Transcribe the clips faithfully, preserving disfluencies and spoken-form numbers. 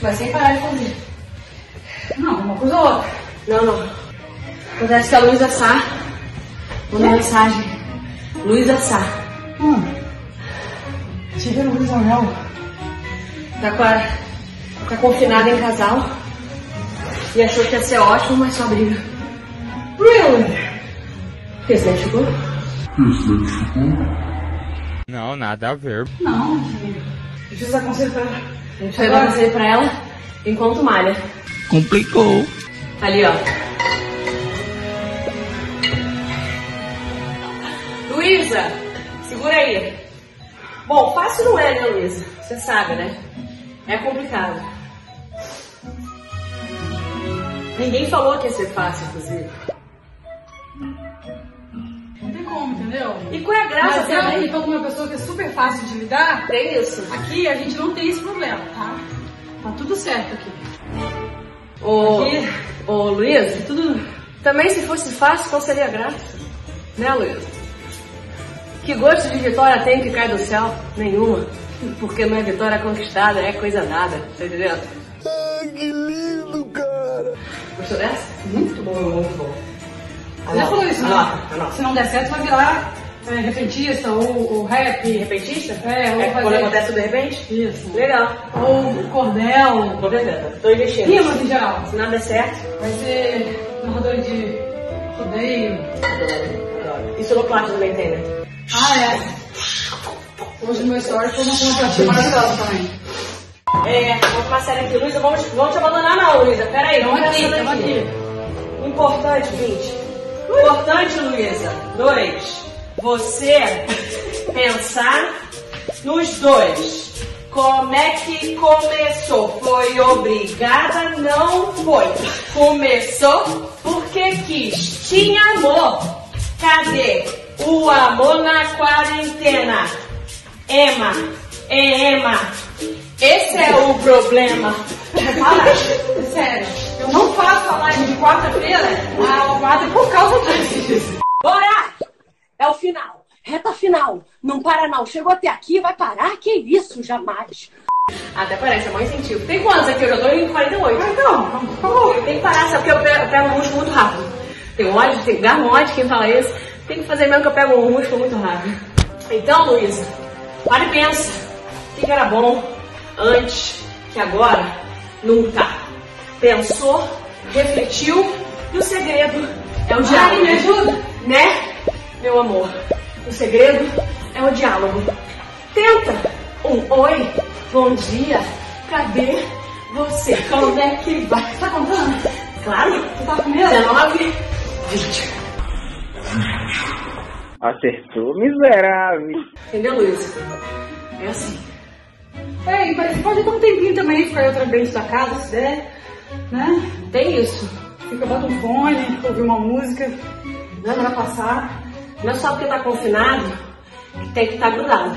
Vai sem parar de fazer. Não, uma coisa ou outra. Não, não. Acontece que a Luísa Sá mandou mensagem. Luísa Sá. Hum. Tive Luísa Mel. Tá com a, tá confinada em casal. E achou que ia ser ótimo, mas só briga. Really? Por que você identificou? Não, nada a ver. Não, deixa eu dar conselho pra ela. A gente vai dar conselho pra ela enquanto malha. Complicou. Ali, ó. Luísa, segura aí. Bom, fácil não é, né, Luísa? Você sabe, né? É complicado. Ninguém falou que ia ser fácil, inclusive. Não tem como, entendeu? E qual é a graça Mas eu, também? então, como uma pessoa que é super fácil de lidar, Tem isso. aqui a gente não tem esse problema, tá? Tá tudo certo aqui. Ô, Aqui. ô Luísa, tudo... Também se fosse fácil, qual seria a graça? Né, Luísa? Que gosto de vitória tem que cai do céu? Nenhuma. Porque não é vitória conquistada, é coisa dada. Tá entendendo? Ai, que lindo, cara. Gostou dessa? Muito bom, muito bom. Você já falou isso, né? Anota, anota. Se não der certo, vai virar é, repentista ou, ou rap. Repentista? É, ou É quando fazer... acontece tudo de repente? Isso. Legal. Ou cordel. Vou ver, tô investindo. Rimas em geral. Se nada der certo, Vai ser narrador de rodeio. e sonoplastia também tem, né? Ah, é. Hoje no meu story foi uma sonoplastia maravilhosa também. É, vamos pra série aqui. Luísa, vamos, vamos te abandonar não, Luísa. Pera aí, Tamo vamos aqui, pensando tamo aqui. Importante, vinte. Importante, Luísa. Dois. Você pensar nos dois. Como é que começou? Foi obrigada? Não foi. Começou porque quis. Tinha amor. Cadê o amor na quarentena? Ema, é Ema. Esse é o problema. Para, é sério. Eu não faço a live de quarta-feira a quarta por causa disso. Bora! É o final. Reta final. Não para não. Chegou até aqui, vai parar? Que isso, jamais. Até parece, é maior incentivo. Tem quantos aqui? Eu já tô em quarenta e oito. Ah, então, por favor. Tem que parar, sabe? Porque eu pego, eu pego um músculo muito rápido. Tem ódio, tem garra ódio, quem fala isso. Tem que fazer mesmo que eu pego um músculo muito rápido. Então, Luísa, para e pensa. O que, que era bom antes, que agora não tá. Pensou, refletiu e o segredo é o diálogo. Ai, me ajuda. Né, meu amor? O segredo é o diálogo. Tenta um oi, bom dia, cadê você? Quando é que vai? Tá contando? Claro. Você tá com medo? dezenove, vinte. Acertou, miserável. Entendeu, Luísa? É assim. É, mas pode dar um tempinho também, ficar em outro ambiente da casa, se der, né? Tem isso. Fica, bota um fone, ouvir uma música, dá pra passar. Não é só porque tá confinado que tem que estar grudado.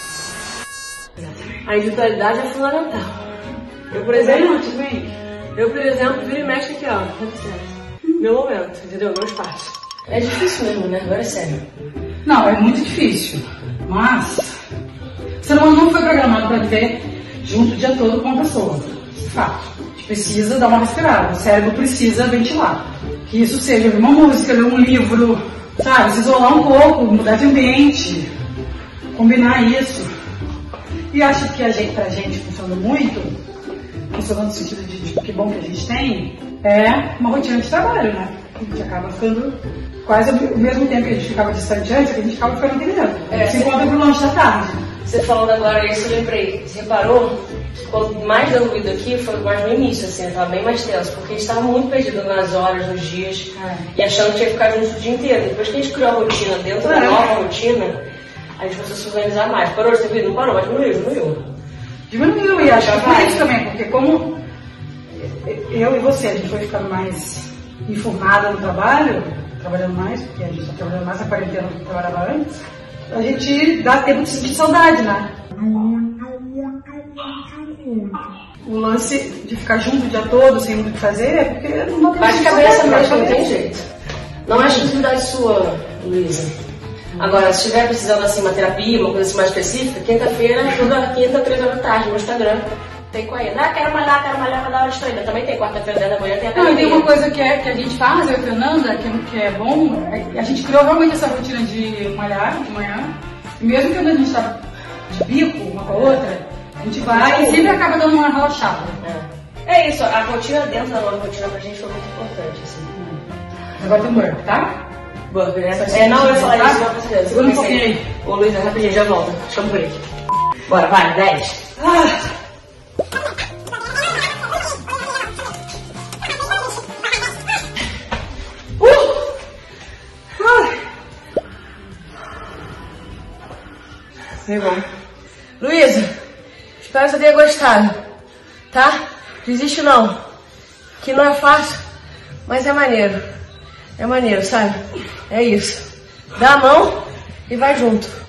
A individualidade é fundamental. Eu, por exemplo, Exemplo, bem. eu, por exemplo, viro e mexo aqui, ó. Tá certo. Meu momento, entendeu? Meu espaço. É difícil mesmo, né? Agora é sério. Não, é muito difícil, mas o ser humano não foi programado para viver junto o dia todo com a pessoa. Fato. A gente precisa dar uma respirada, o cérebro precisa ventilar. Que isso seja ouvir uma música, ler um livro, sabe? Se isolar um pouco, mudar de ambiente, combinar isso. E acho que a gente, pra gente funciona muito, funcionando no sentido de, de que bom que a gente tem, é uma rotina de trabalho, né? A gente acaba ficando quase o mesmo tempo que a gente ficava distante antes, que a gente acaba ficando aquele tempo. É, se encontra pro lanche da tarde. Você falando agora isso, eu lembrei. Você reparou que quanto mais deu ruído aqui, foi mais no início, assim, eu tava bem mais tenso, porque a gente tava muito perdido nas horas, nos dias, É. e achando que tinha que ficar junto o dia inteiro. Depois que a gente criou a rotina, dentro da É. nova rotina, a gente começou a se organizar mais. Parou de ter ruído? Não parou, mas diminuiu, diminuiu. Diminuiu, e acho que por Vai. isso também, porque como eu e você, a gente foi ficando mais informada no trabalho, trabalhando mais, porque a gente está trabalhando mais na quarentena do que trabalhava antes, a gente dá tempo de sentir saudade, né? O lance de ficar junto o dia todo, sem muito o que fazer, é porque não dá tempo Bate de cabeça saudade, mesmo, não bate tem cabeça. jeito. Não é exclusividade sua, Luísa. Agora, se estiver precisando assim, uma terapia, uma coisa assim mais específica, quinta-feira, toda quinta, três horas da tarde, no Instagram. tem corrida. Ah, quero malhar, quero malhar, vai dar hora de treino. Também tem quarta-feira, dez da manhã, tem academia. Não, e tem uma coisa que, é, que a gente faz, eu e a Fernanda, que, que é bom, é, a gente criou realmente essa rotina de malhar de manhã. E mesmo quando a gente tá de bico uma com a outra, a gente vai e sempre acaba dando uma relaxada. É. É isso, a rotina dentro da nova rotina pra gente foi muito importante, assim. Agora tem um burp, tá? Burp, né? É, não, eu ia falar isso, não, com certeza. Segura um pouquinho aí. Ô, Luiz, rapidinho, já volta. Chama o break. Bora, vai, dez. Ah. Foi bom. Luísa, espero que você tenha gostado, tá? Desiste não, que não é fácil, mas é maneiro. É maneiro, sabe? É isso. Dá a mão e vai junto.